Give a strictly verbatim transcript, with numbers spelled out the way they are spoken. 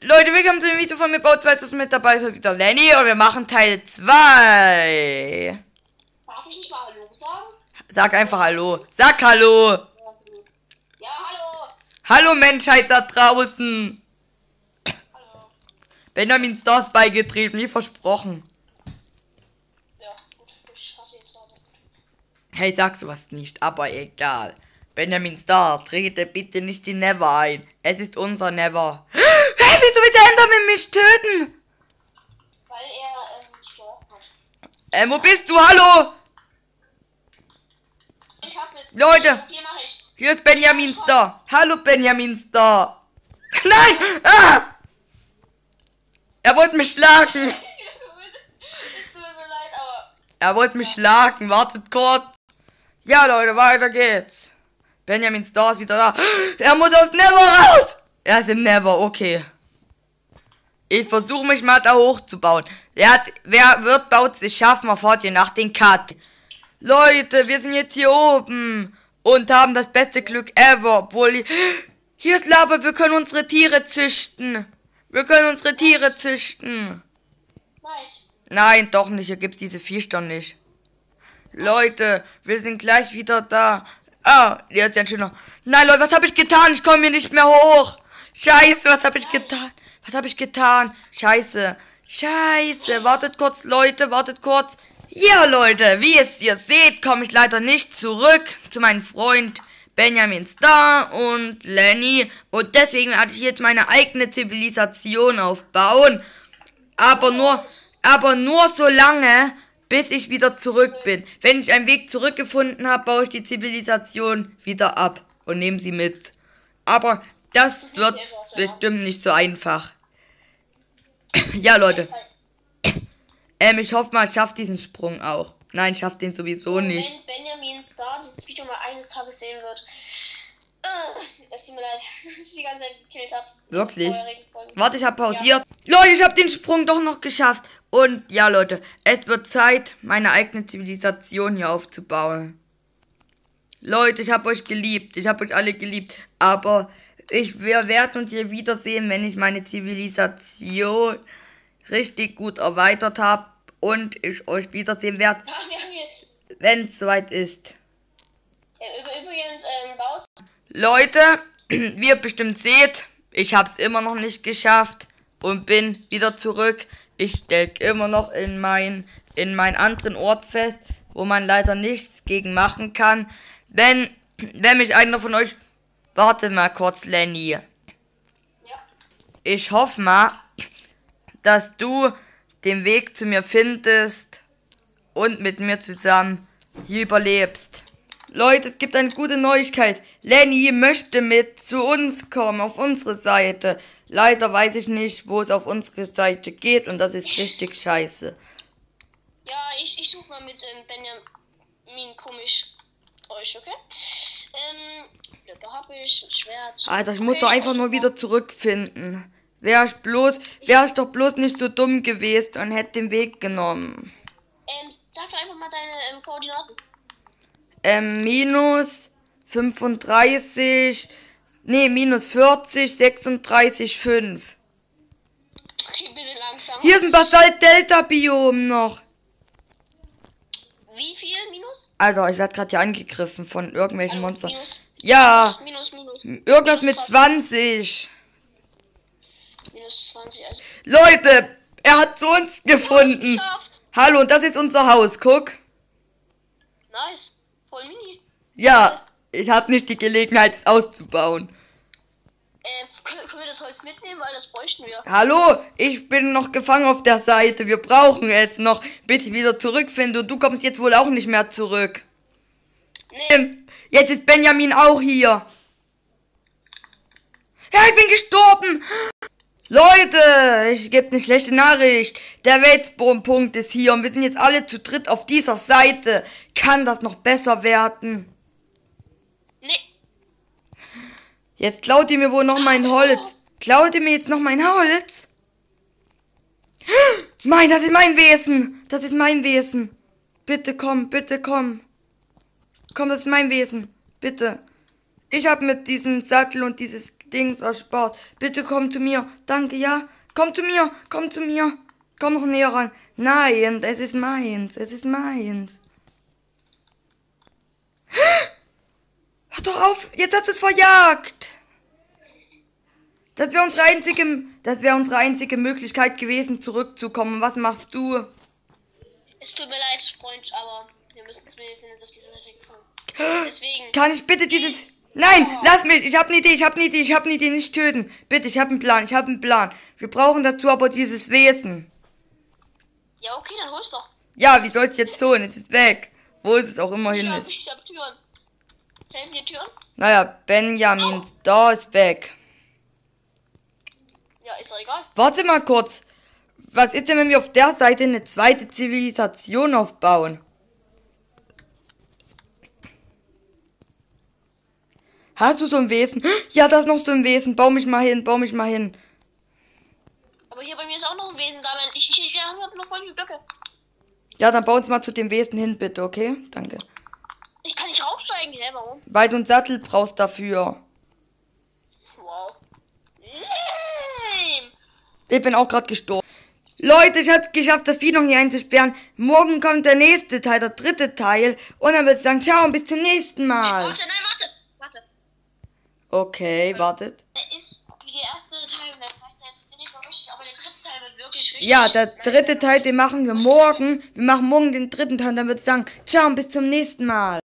Leute, willkommen zu dem Video von mir, Bauzweites mit dabei ist wieder Lenny und wir machen Teil zwei. Darf ich nicht mal Hallo sagen? Sag einfach Hallo. Sag Hallo. Ja, hallo. Hallo Menschheit da draußen. Hallo. Benjamin Stars beigetreten, wie versprochen. Ja, gut, ich hasse jetzt weiter. Hey, sag sowas nicht, aber egal. Benjamin Star, trete bitte nicht in Never ein. Es ist unser Never. Hey, wieso will der Enderman mich töten? Weil er ähm, nicht gerochen hat. Äh, wo bist du? Hallo? Ich hab jetzt. Leute. Hier mach ich. Hier ist Benjamin Star. Hallo Benjamin Star. Nein! Ah! Er wollte mich schlagen. Es tut mir so leid, aber. Er wollte mich schlagen. Wartet kurz. Ja, Leute, weiter geht's. Benjamin Star ist wieder da. Er muss aus Never raus. Er ist im Never, okay. Ich versuche mich mal da hochzubauen. Wer, hat, wer wird, baut sich schaffen, erfahrt ihr nach den Cut. Leute, wir sind jetzt hier oben und haben das beste Glück ever. Obwohl, hier ist Lava, wir können unsere Tiere züchten. Wir können unsere Tiere züchten. Nice. Nein, doch nicht, hier gibt's diese Viecher nicht. Leute, wir sind gleich wieder da. Ah, der ist ja schöner. Nein, Leute, was habe ich getan? Ich komme hier nicht mehr hoch. Scheiße, was habe ich getan? Was habe ich getan? Scheiße. Scheiße. Wartet kurz, Leute, wartet kurz. Ja, Leute, wie es ihr seht, komme ich leider nicht zurück zu meinem Freund Benjamin Star und Lenny. Und deswegen werde ich jetzt meine eigene Zivilisation aufbauen. Aber nur, aber nur so lange, bis ich wieder zurück bin. Wenn ich einen Weg zurückgefunden habe, baue ich die Zivilisation wieder ab und nehme sie mit. Aber das wird bestimmt nicht so einfach. Ja, Leute. Ähm, ich hoffe mal, ich schaffe diesen Sprung auch. Nein, ich schaffe den sowieso nicht. Wenn Benjamin Star dieses Video mal eines Tages sehen wird. Äh, es tut mir leid, dass ich die ganze Zeit gekillt habe. Wirklich? Warte, ich habe pausiert. Ja. Leute, ich habe den Sprung doch noch geschafft. Und ja, Leute, es wird Zeit, meine eigene Zivilisation hier aufzubauen. Leute, ich habe euch geliebt. Ich habe euch alle geliebt. Aber ich, wir werden uns hier wiedersehen, wenn ich meine Zivilisation richtig gut erweitert habe. Und ich euch wiedersehen werde, wenn es soweit ist. Ja, übrigens, ähm, baut. Leute, wie ihr bestimmt seht, ich habe es immer noch nicht geschafft und bin wieder zurück. Ich stecke immer noch in mein in meinen anderen Ort fest, wo man leider nichts gegen machen kann. Wenn, wenn mich einer von euch... Warte mal kurz, Lenny. Ja. Ich hoffe mal, dass du den Weg zu mir findest und mit mir zusammen hier überlebst. Leute, es gibt eine gute Neuigkeit. Lenny möchte mit zu uns kommen, auf unsere Seite. Leider weiß ich nicht, wo es auf unsere Seite geht und das ist richtig scheiße. Ja, ich, ich suche mal mit ähm, Benjamin komisch euch, okay? Ähm, Blöcke habe ich, Schwert. Alter, ich muss okay, doch ich einfach muss nur wieder zurückfinden. Wäre ich bloß, wäre ich doch bloß nicht so dumm gewesen und hätte den Weg genommen. Ähm, sag doch einfach mal deine ähm, Koordinaten. Ähm, minus fünfunddreißig, nee, minus vierzig, sechsunddreißig, fünf. Okay, bitte langsam. Hier ist ein Basalt-Delta-Biom noch. Wie viel minus? Alter, ich werde gerade hier angegriffen von irgendwelchen Also, Monstern. minus, Ja, minus, minus, minus. irgendwas mit Minus zwanzig. Minus zwanzig, also. Leute, er hat zu uns gefunden. Geschafft. Hallo, und das ist unser Haus, guck. Nice. Voll mini. Ja, ich hatte nicht die Gelegenheit, es auszubauen. Äh, können, können wir das Holz mitnehmen, weil das bräuchten wir. Hallo, ich bin noch gefangen auf der Seite. Wir brauchen es noch, bis ich wieder zurückfinde. Und du kommst jetzt wohl auch nicht mehr zurück. Nee. Ähm, jetzt ist Benjamin auch hier. Ja, ich bin gestorben. Leute, ich gebe eine schlechte Nachricht. Der Weltspawn-Punkt ist hier und wir sind jetzt alle zu dritt auf dieser Seite. Kann das noch besser werden? Nee. Jetzt klaut ihr mir wohl noch mein Holz. Klaut ihr mir jetzt noch mein Holz? Mein, das ist mein Wesen. Das ist mein Wesen. Bitte komm, bitte komm. Komm, das ist mein Wesen. Bitte. Ich habe mit diesem Sattel und dieses Dings erspart. Bitte komm zu mir. Danke, ja. Komm zu mir. Komm zu mir. Komm noch näher ran. Nein, es ist meins. Es ist meins. Hör doch auf. Jetzt hast du es verjagt. Das wäre unsere einzige, das wäre unsere einzige Möglichkeit gewesen, zurückzukommen. Was machst du? Es tut mir leid, Freund, aber wir müssen zumindest jetzt auf diese Seite gefahren. Deswegen. Kann ich bitte dieses... Nein, lass mich. Ich habe eine Idee, ich habe eine Idee, ich habe eine Idee. Nicht töten. Bitte, ich habe einen Plan, ich habe einen Plan. Wir brauchen dazu aber dieses Wesen. Ja, okay, dann hol's doch. Ja, wie soll es jetzt tun? Es ist weg. Wo ist es auch immer hin Ich hab, ist. ich hab Türen. Helfen dir Türen? Naja, Benjamins, da ist weg. Ja, ist doch egal. Warte mal kurz. Was ist denn, wenn wir auf der Seite eine zweite Zivilisation aufbauen? Hast du so ein Wesen? Ja, da ist noch so ein Wesen. Bau mich mal hin, bau mich mal hin. Aber hier bei mir ist auch noch ein Wesen da. Wenn ich, ich, ich habe noch voll die Blöcke. Ja, dann bau uns mal zu dem Wesen hin, bitte, okay? Danke. Ich kann nicht raufsteigen. Hä, warum? Weil du einen Sattel brauchst dafür. Wow. Lame. Ich bin auch gerade gestorben. Leute, ich hab's geschafft, das Vieh noch hier einzusperren. Morgen kommt der nächste Teil, der dritte Teil. Und dann würde ich sagen, ciao und bis zum nächsten Mal. Warte, nein, warte. Warte. Okay, wartet. Der ist wie der erste Teil und der zweite Teil ist nicht so richtig, aber der dritte Teil wird wirklich richtig. Ja, der dritte Teil, den machen wir morgen. Wir machen morgen den dritten Teil und dann würde ich sagen, ciao und bis zum nächsten Mal.